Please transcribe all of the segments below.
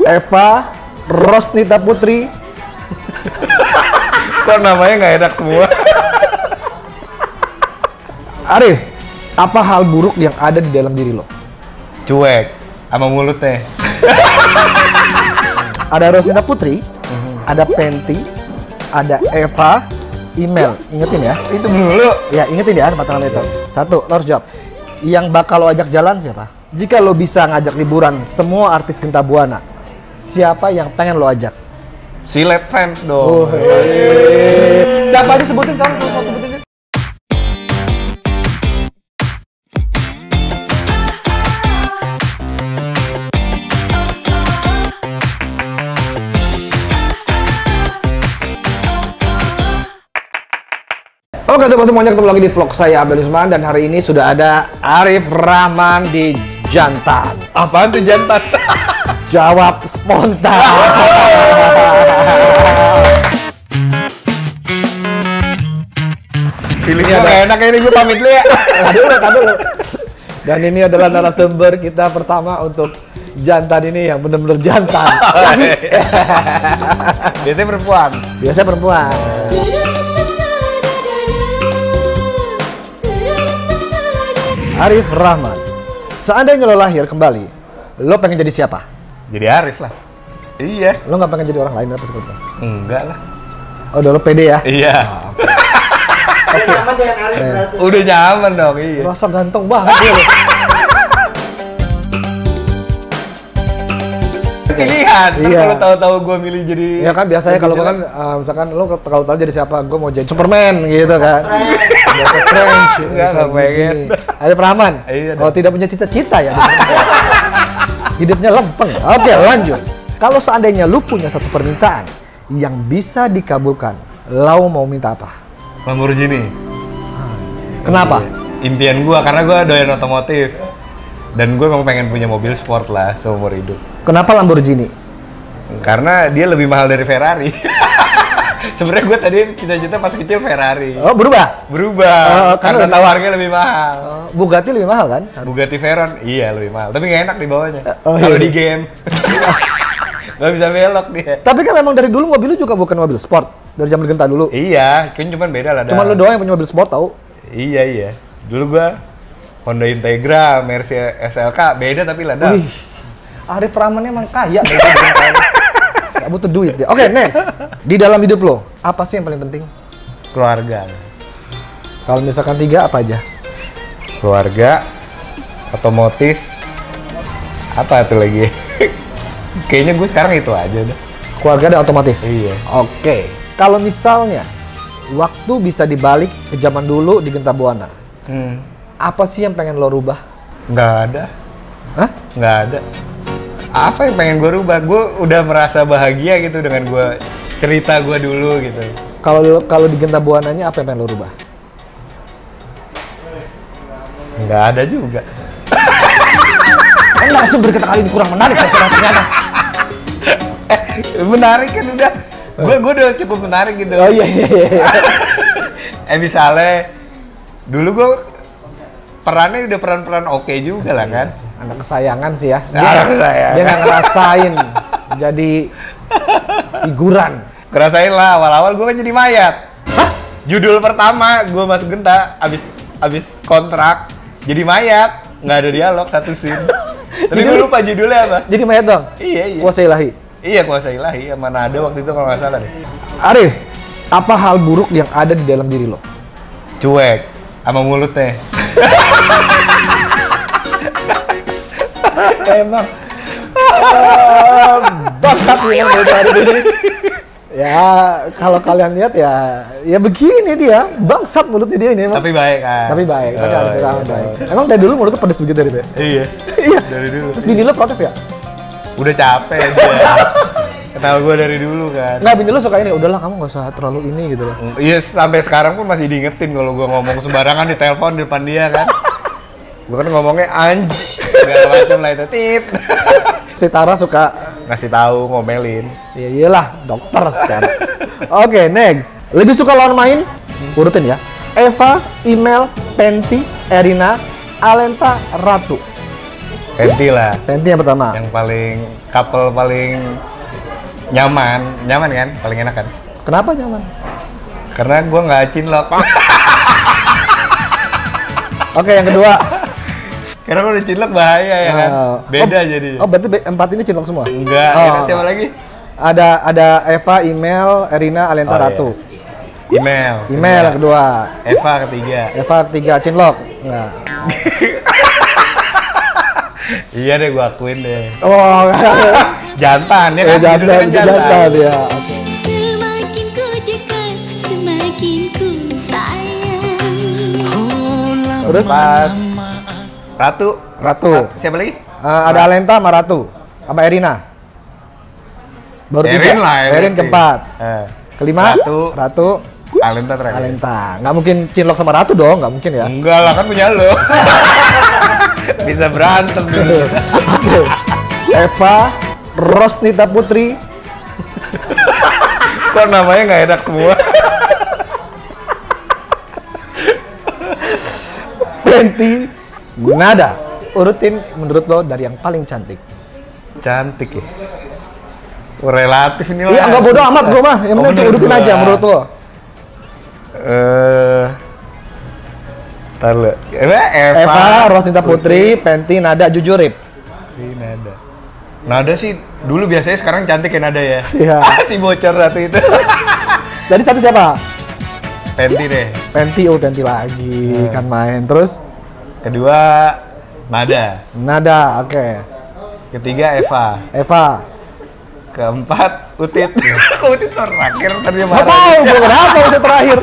Eva, Rosnita Putri. Kok namanya nggak enak semua? Arif, apa hal buruk yang ada di dalam diri lo? Cuek sama mulutnya. Ada Rosnita Putri, ada Penti, ada Eva, email. Ingetin ya. Itu dulu. Ya, ingetin ya tempat tangan itu. Satu, lo harus jawab. Yang bakal lo ajak jalan siapa? Jika lo bisa ngajak liburan semua artis Genta Buana, siapa yang pengen lo ajak? Silet fans dong. Siapa aja sebutin kamu? Kalau sebutin. Oke sobat semuanya, ketemu lagi di vlog saya Abel Usman. Dan hari ini sudah ada Arif Rahman di Jantan. Apaan tuh jantan? Jawab spontan. Feelingnya nggak enak ini, gue pamit dulu ya. Tadi dulu. Dan ini adalah narasumber kita pertama untuk Jantan ini yang benar-benar jantan. Biasanya perempuan. Biasanya perempuan. Arif Rahman, seandainya lo lahir kembali, lo pengen jadi siapa? Jadi Arif lah. Iya. Lo nggak pengen jadi orang lain apa seperti itu? Enggak lah. Oh, udah lo pede ya? Iya. Nyaman dengan Arif berarti. Udah nyaman dong, iya. Rasa ganteng banget dia lo. Pilihan. Iya. Kalau tahu-tahu gue milih jadi. Ya kan biasanya kalau kan misalkan lo kalau tahu jadi siapa, gue mau jadi Superman gitu kan. Doctor Strange. Nggak pengen. Arif Rahman. Iya, Oh, tidak punya cita-cita ya. Hidupnya lempeng. Oke, lanjut. Kalau seandainya lu punya satu permintaan yang bisa dikabulkan, lo mau minta apa? Lamborghini. Kenapa? Impian gua karena gua doyan otomotif. Dan gue memang pengen punya mobil sport lah seumur hidup. Kenapa Lamborghini? Karena dia lebih mahal dari Ferrari. Sebenarnya gue tadi cita-cita pas kecil Ferrari. Oh, berubah? Berubah. Karena lebih- tahu harganya lebih mahal. Bugatti lebih mahal kan? Bugatti Veyron, iya lebih mahal. Tapi nggak enak di bawahnya. Oh, Kalau iya. di game. Nggak bisa belok dia. Tapi kan memang dari dulu mobil lu juga bukan mobil sport. Dari zaman Genta dulu. Iya, kan cuman beda lah. Cuman lu doang yang punya mobil sport tau? Iya. Dulu gua Honda Integra, Mercy SLK, beda tapi lah. Wih, Arif Rahman emang kaya. Gak butuh duit ya. Oke, next. Di dalam hidup lo, apa sih yang paling penting? Keluarga. Kalau misalkan 3, apa aja? Keluarga, otomotif, apa tuh lagi? Kayaknya gue sekarang itu aja dah. Keluarga dan otomotif? Iya. Oke. Kalau misalnya, waktu bisa dibalik ke zaman dulu di Genta Buana, apa sih yang pengen lo rubah? Nggak ada. Hah? Nggak ada. Apa yang pengen gue rubah? Gue udah merasa bahagia gitu dengan gue cerita gue dulu gitu. Kalau di Genta Buananya apa yang pengen lo rubah? Nggak ada juga. Kan narasumber kita kali ini kurang menarik ya ternyata. Menarik kan udah. Gue udah cukup menarik gitu. Oh iya. Misalnya dulu gue perannya udah peran-peran oke juga lah kan. Anak kesayangan sih ya. Anak kesayangan. Dia nggak ngerasain jadi figuran. Kerasain lah, awal-awal gue kan jadi mayat. Hah? Judul pertama gue masuk Genta, abis kontrak jadi mayat, nggak ada dialog satu scene. Tapi gue lupa judulnya apa. Jadi mayat dong? Iya. Kuasa ilahi? Iya, kuasa ilahi, mana ada waktu itu kalau nggak salah deh. Arif, apa hal buruk yang ada di dalam diri lo? Cuek sama mulutnya. Emang bangsat yang dari ini. Ya, kalau kalian lihat ya begini dia, bangsat mulutnya dia ini emang. Tapi baik kan. Tapi baik, tapi Oh, harus iya. baik. Emang dari dulu mulut tuh pedes begitu dari itu? Iya. Iya. Dari dulu. Terus bini lo protes ya? Udah capek dia. Kenal gue dari dulu kan. Nggak, bini lo suka ini, udahlah kamu nggak usah terlalu ini gitu loh. Iya, sampai sekarang pun masih diingetin kalau gue ngomong sembarangan di telepon di depan dia kan. Gue kan ngomongnya anjing, segala macam lah itu. Tit. Si Tara suka, Ngasih tahu, ngomelin. ya iyalah dokter sekarang. Oke, next. Lebih suka lawan main? Urutin ya. Eva, Email, Penti, Erina, Alenta, Ratu. Penti lah. Penti yang pertama. Yang paling couple paling nyaman kan? Paling enak kan? Kenapa nyaman? Karena gua nggak cinlok. Oke, yang kedua. Karena kalau udah cinlok bahaya ya kan? Beda jadi. Oh, berarti empat ini cinlok semua? Enggak, Oh. ya kan? Siapa lagi? Ada Eva, Email, Erina, Alenta, Oh, iya. Ratu. Email. Email yang kedua. Eva ketiga. Eva ketiga, cinlok. Enggak. Iya deh, gua akuin deh. Oh, Jantan ya kan? Judulnya kan jantan ya. Oke. Semakin ku dekat, semakin ku sayang. Terus Empat. Ratu. Ratu. Siapa lagi? Ada Alenta sama Ratu. Sama Erina. Baru Erin tiga. lah, Erin berarti. keempat. Kelima, Ratu. Ratu, Alenta terakhir. Alenta. Nggak mungkin cinlok sama Ratu dong, nggak mungkin ya. Enggak lah, kan punya lo. Bisa berantem nih. Oke. Eva, Rosnita Putri, Kok namanya nggak enak semua? Penti, Nada. Urutin menurut lo dari yang paling cantik. Cantik ya. Relatif ini lah. Iya, nggak bodo amat gue mah. Yang penting menurut urutin gua. aja menurut lo. Ntar lu. Eva, Rosnita Putri, Penti, Nada, jujur Rip. Ini Nada. Nada sih dulu biasanya, sekarang cantik ya Nada ya. Iya. Si bocor satu itu. Jadi satu siapa? Penti deh. Penti, Penti lagi kan main. Terus Kedua Nada. Nada, oke. Ketiga Eva. Eva. Keempat Utit. Kok Utit terakhir tadi dia Nggak marah. tahu gue kenapa itu terakhir.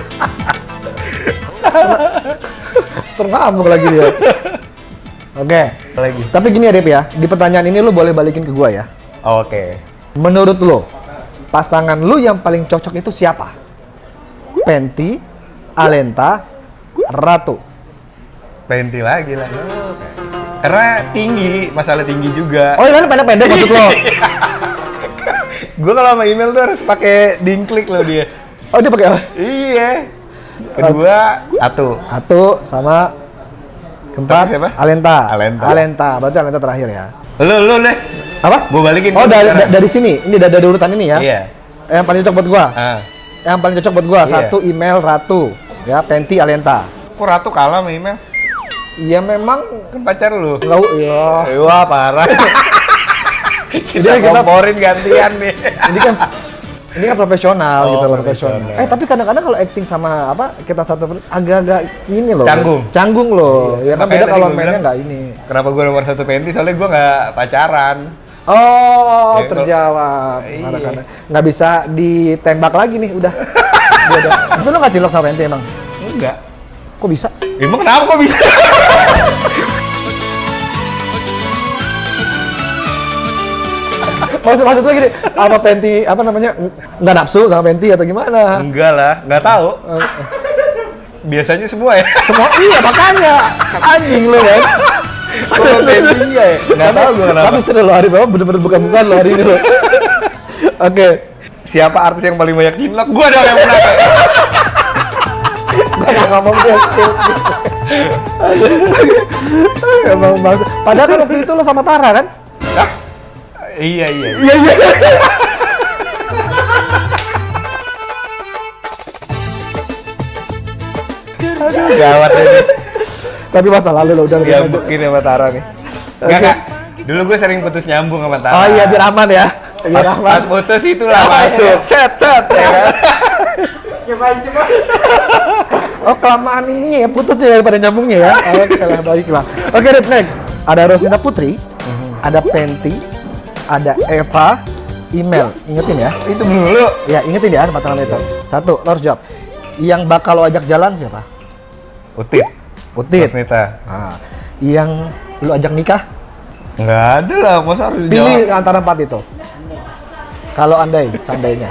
Terngamuk lagi dia. Oke. Lagi. Tapi gini ya Rip ya, di pertanyaan ini lu boleh balikin ke gua ya. Oke. Menurut lo, pasangan lu yang paling cocok itu siapa? Penti, Alenta, Ratu. Penti lagi lah. Karena tinggi, masalah tinggi juga. Oh iya kan pendek-pendek maksud lo? Gue kalau sama email tuh harus pakai dingklik loh dia. Oh dia pakai apa? Iya. Kedua Atu. Ratu sama keempat Siapa? Alenta. Alenta. Alenta, berarti Alenta terakhir ya. Lu deh. Apa? Gue balikin. Oh dulu dari, sekarang. dari sini, ini dari urutan ini ya? Iya. Yang paling cocok buat gua. Ah. Yang paling cocok buat gua, Iya. satu email Ratu, ya Penti Alenta. Kok Ratu kalah sama email? Ya memang Kan pacar lu. nggak, ya. Wah parah. kita komporin gantian nih. Ini kan profesional Oh, gitu, profesional. profesional. Tapi kadang-kadang kalau acting sama apa kita satu agak-agak ini loh. Canggung. Canggung loh. Ya kan Makanya beda tadi kalau gua mainnya bilang, nggak ini. Kenapa gue nomor satu Penti? Soalnya gue nggak pacaran. Oh, Ya, terjawab. Iya. Karena nggak bisa ditembak lagi nih, udah. Udah. Tapi lo nggak cilok sama Penti emang? Enggak. Kok bisa? Emang kenapa kok bisa? Maksud gue gini, apa Penti, apa namanya, nggak nafsu sama Penti atau gimana? Enggak lah, nggak tahu. Biasanya semua ya. Semua iya makanya anjing lo kan. Kalau Penti enggak ya? Nggak tahu gue kenapa. Tapi seru lo hari bawa bener-bener bukan-bukan lo hari ini lo. Oke, Siapa artis yang paling banyak cinlok? Gue dong yang menang. gue nggak ngomong dia. Emang bangsa. Padahal kan waktu itu lo sama Tara kan? Hah? Iya. Iya. Aduh, gawat ini. Tapi masa lalu lo udah lebih maju. Diambukin sama Tara nih. Enggak. Dulu gue sering putus nyambung sama Tara. Oh iya biar aman ya. Biar Pas, aman. pas putus itulah masuk. Set ya kan. Coba. Oh kelamaan ininya ya putusnya daripada nyambungnya ya. Oke lah baiklah. Oke Rip, next. Ada Rosnita Putri, ada Penti, ada Eva, email. Ingetin ya. Itu dulu. Ya ingetin ya pasangan itu. Satu, lo harus jawab. Yang bakal lo ajak jalan siapa? Utit. Utit. Rosnita. Nah, yang lo ajak nikah? Enggak ada lah, masa harus Pilih jawab. antara empat itu. Kalau seandainya.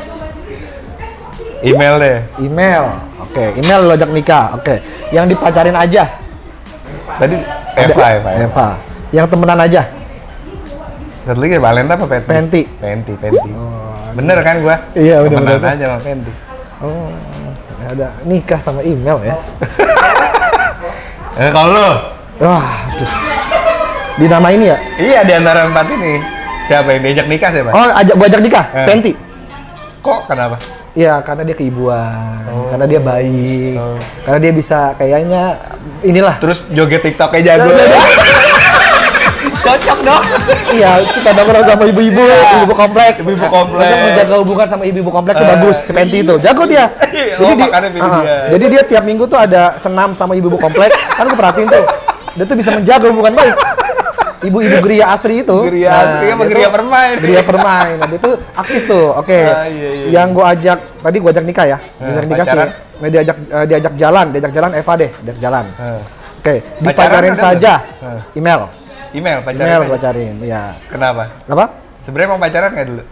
Email deh. Email. Oke, email lo ajak nikah. Oke. Yang dipacarin aja. Tadi Ada- Eva. Eva. Yang temenan aja. Satu lagi Valenta apa Penti? Penti. Penti. Bener kan gua? Iya, bener. Temenan aja sama Penti. Oh, ada nikah sama email ya. Kalau lu? Wah, aduh. Di nama ini ya? Iya, di antara 4 ini. Siapa yang diajak nikah siapa? Oh, gua ajak nikah, Penti. Kok kenapa? Iya, karena dia keibuan, karena dia baik, Oh. karena dia bisa kayaknya inilah. Terus joget TikToknya jago. Cocok dong. Iya, kita nongkrong sama ibu-ibu, ibu komplek. Ibu-ibu komplek. Maksudnya menjaga hubungan sama ibu-ibu komplek tuh bagus, si Penti itu. Jago dia. Oh, makanya pilih dia. Jadi dia tiap minggu tuh ada senam sama ibu-ibu komplek. Kan gue perhatiin tuh. Dia tuh bisa menjaga hubungan baik. Ibu-ibu geria asri itu. Geria asri apa dia geria tuh- permain? Geria permain. Nah, dia tuh aktif tuh. Oke. Ah, iya. Yang gue ajak, tadi gue ajak nikah ya. Ajak nikah pacaran? sih. Nah, diajak jalan Eva deh, diajak jalan. Oke, Pacaran dipacarin ada saja. nggak? Email. Email pacaran. Email gue pacarin, ya. Kenapa? Apa? Sebenarnya mau pacaran nggak dulu?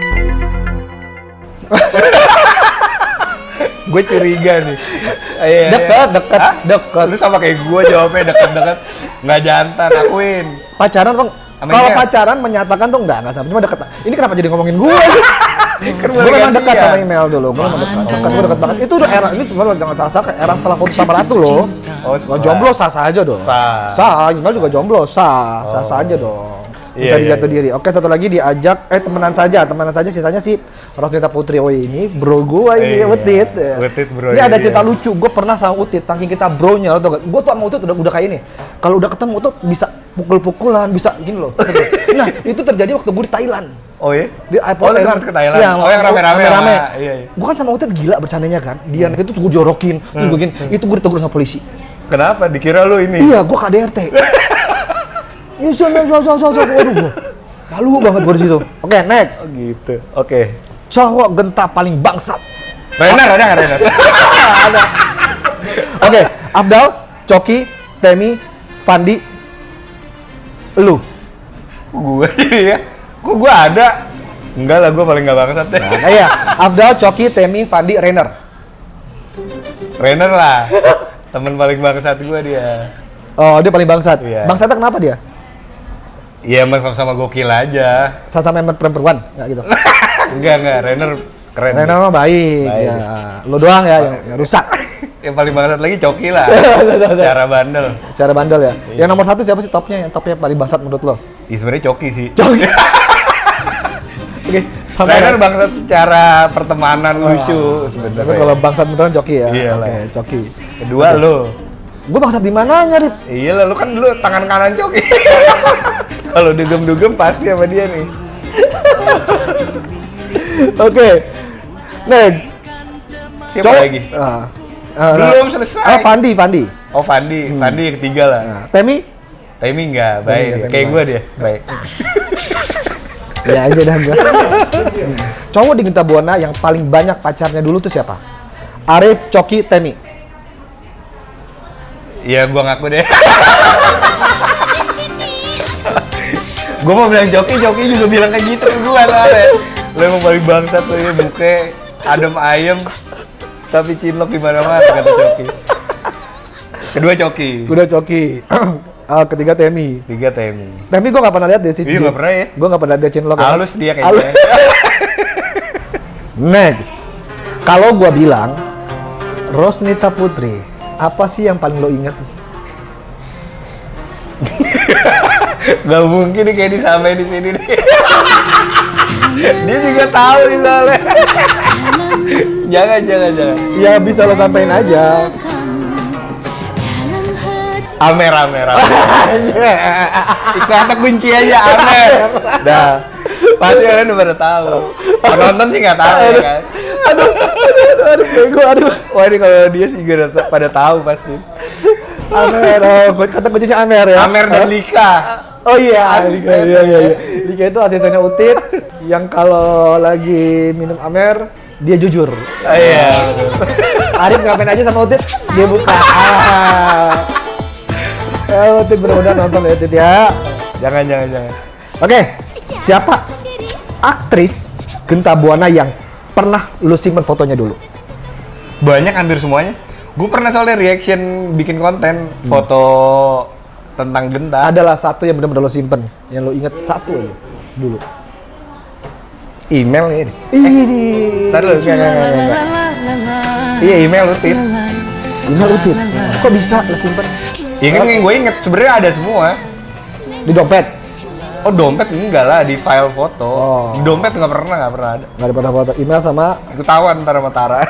Gue curiga nih. Iya, Deket. Lu sama kayak gue jawabnya deket-deket. Nggak jantan, akuin. Pacaran bang, Sama kalau email. pacaran menyatakan tuh enggak sama, cuma deket. Ini kenapa jadi ngomongin gue sih? Kan Gue memang dekat gantian. sama email dulu, gue memang gue dekat banget. Itu udah era, ini cuma lo jangan salah era setelah putus sama Ratu loh. Oh, Kalau jomblo sah aja dong. Sah. Email juga jomblo, sah aja dong. Iya, Mencari iya, jati diri. Oke, satu lagi diajak, temenan saja, sisanya sih Rosnita Putri. Oh ini bro gue ini, Iya, Utit. Utit, bro, Ini ada iya. cerita lucu, gue pernah sama Utit, saking kita bronya, lo tau gak? Gue tuh sama Utit udah kayak ini. Kalau udah ketemu tuh bisa pukul-pukulan, bisa gini loh. Nah, itu terjadi waktu gue di Thailand. Oh iya? Di Oh, lu sempet ke Thailand? Oh, yang rame-rame sama- iya. Gue kan sama Utit gila bercandanya kan. Dia itu gue jorokin, terus gue gini, itu gue ditegur sama polisi. Kenapa? Dikira lu ini? Iya, gue KDRT. Ini waduh gue. Malu banget gue di situ. Oke, next. Oh gitu. Oke. Cowok genta paling bangsat. Renner ada nggak Renner? Ada. Oke, Afdal, Coki, Temi, Fandi, lu. Gue ya. Kok gue ada? Enggak lah, gue paling nggak bangsat deh. Nah, iya, Afdal, Coki, Temi, Fandi, Renner. Renner lah. Temen paling bangsat gue dia. Oh, dia paling bangsat. Iya. Bangsatnya kenapa dia? Iya, emang sama-sama gokil aja. Sama perempuan, nggak gitu. Enggak. Renner keren. Renner mah baik. Baik. Ya. Lu doang ya yang rusak. Yang paling bangsat lagi Coki lah. Secara bandel. Secara bandel ya. Yang nomor 1 siapa sih topnya? Yang topnya paling bangsat menurut lo? Ih, sebenarnya Coki sih. Coki. Oke, sama Renner ya. bangsat secara pertemanan lucu Tapi sebenarnya. kalau bangsat beneran Coki ya. Iya lah. Oke, Coki. Kedua lu. Gue bangsat di mananya, Rip? Iya lah, lu kan dulu tangan kanan Coki. Kalau dugem-dugem pasti sama dia nih. Oke. Next. Siapa lagi? Belum selesai. Fandi. Oh, Fandi yang ketiga lah. Nah, Temi? Temi enggak, baik. Temi Kayak baik. gue dia, baik. Ya aja dah gua. Cowok di Genta Buana yang paling banyak pacarnya dulu tuh siapa? Arif, Coki, Temi. Iya, gua ngaku deh. Gua mau bilang Joki juga bilang kayak gitu ke gua soalnya. Lo emang paling bangsat tuh ya, buke adem ayem tapi cinlok di mana-mana kata Coki. Kedua Coki. Udah Coki. Ketiga Temi. Tiga Temi. Temi gue gak pernah lihat dia sih. Iya, nggak pernah ya? Gue gak pernah lihat dia cinlok. Halus dia Halus. kayaknya. Next. Kalau gue bilang Rosnita Putri, apa sih yang paling lo inget? Gak mungkin nih kayak disamain di sini nih. Dia juga tahu nih soalnya. jangan. Ya bisa lo sampein aja. Amer. Ikut kata kunci aja Amer. Dah. Pasti kalian udah pada tahu. Penonton sih nggak tahu ya kan. Aduh, bego, aduh. Wah ini kalau dia sih juga udah pada tahu pasti. Amer, kata kuncinya Amer ya. Amer dan Lika. Oh iya, Lika, Asisten. iya. Lika itu asistennya Utit yang kalau lagi minum Amer dia jujur. Oh, iya. Arif ngapain aja sama Utit? Dia buka. Utit bener-bener nonton ya Utit ya. Jangan. Oke, siapa aktris Genta Buana yang pernah lu simpen fotonya dulu? Banyak hampir semuanya. Gue pernah soalnya reaction bikin konten foto tentang Genta. Adalah satu yang benar-benar lo simpen, yang lo inget satu aja dulu. Email ini. Ini. Ntar lu, enggak. Iya email Utit. Email Utit. Kok bisa lo simpen? Iya kan yang gue inget sebenarnya ada semua. Di dompet? Oh dompet enggak lah, di file foto. Oh. Di dompet nggak pernah ada. Nggak ada foto-foto. Email sama... Ketahuan ntar sama Tara.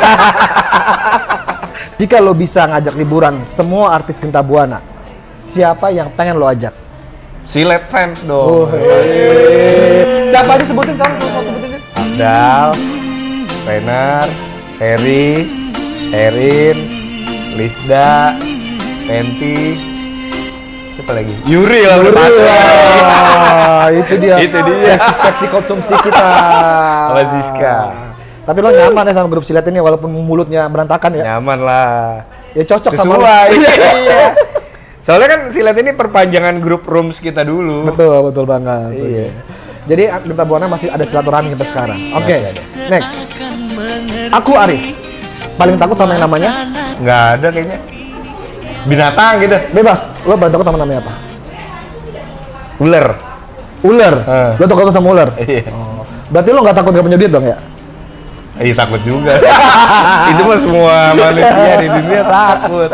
Jika lo bisa ngajak liburan semua artis Genta Buana, siapa yang pengen lo ajak? Silet fans Oh, dong. siapa aja sebutin kamu? Kalau sebutin. Abdal, Renar, Ferry, Erin, Lisda, Penti, siapa lagi? Yuri lah udah pasti. Wah, itu dia. Itu dia. Seksi konsumsi kita. Sama Siska. Tapi lo nyaman ya sama grup silat ini walaupun mulutnya berantakan ya? Nyaman lah. Ya cocok sama lo. Sesuai. Iya. Soalnya kan silat ini perpanjangan grup rooms kita dulu. Betul banget. Iya. Jadi Genta Buana masih ada silaturahmi sampai sekarang. Oke, next. Aku Arif. Paling takut sama yang namanya? Nggak ada kayaknya. Binatang gitu. Bebas. Lo paling takut sama namanya apa? Ular. Ular. Eh. Lo takut sama ular? Iya. Berarti lo nggak takut nggak punya duit dong ya? Iya takut juga. Itu mah semua manusia di dunia takut.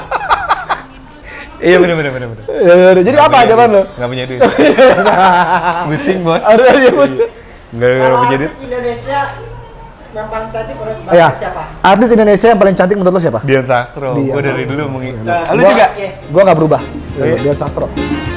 Iya bener. Ya, jadi apa aja kan lo? Nggak punya duit. Pusing bos. Ada aja bos. Nggak punya duit. Artis Indonesia yang paling cantik menurut Ya, Bapak siapa? artis Indonesia yang paling cantik menurut lo siapa? Dian Sastro. Dian Gue dari Sastro. dulu mengikuti. Nah, Lu Gua- juga? Gua nggak berubah. iya? Dia Sastro.